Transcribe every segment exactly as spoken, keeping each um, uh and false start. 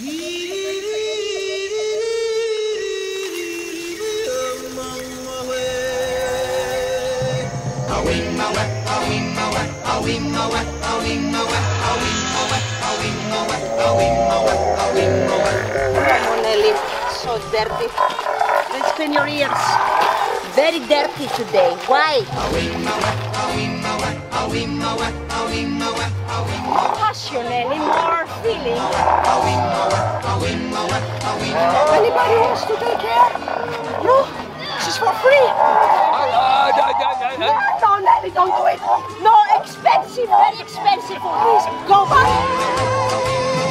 Nelly, so dirty. Let's clean your ears. Very dirty today. Why? More passion, Nelly, more feeling. Anybody wants to take care? No, this is for free. No, no, Nelly, don't do it. No, expensive, very expensive. Please, go back.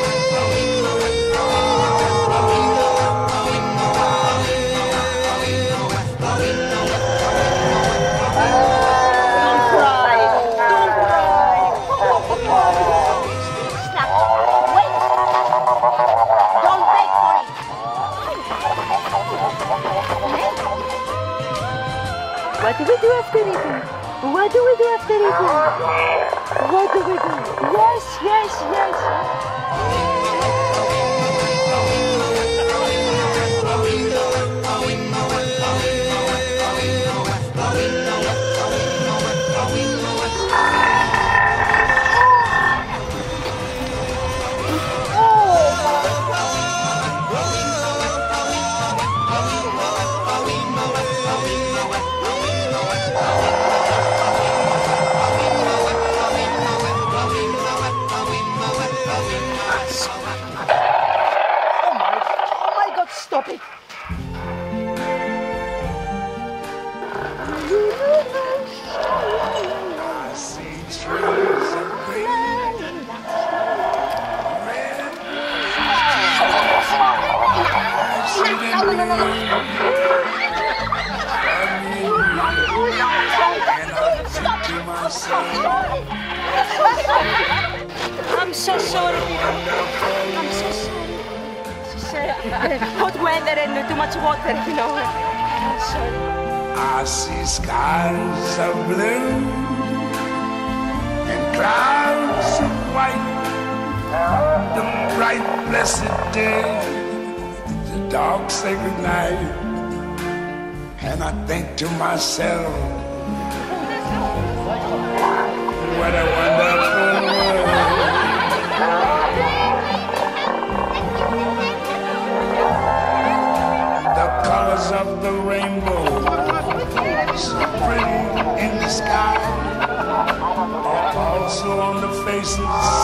What do we do after eating? What do we do after eating? What do we do? Yes, yes, yes. Stop it! I see trees of green, red. I see them green, and I think to myself, I'm so sorry. I'm so sorry. Hot weather and too much water, you know. I'm sorry. I see skies of blue and clouds of white. The bright, blessed day, the dark, sacred night. And I think to myself, what a wonderful world. Colors of the rainbow, so pretty in the sky, are also on the faces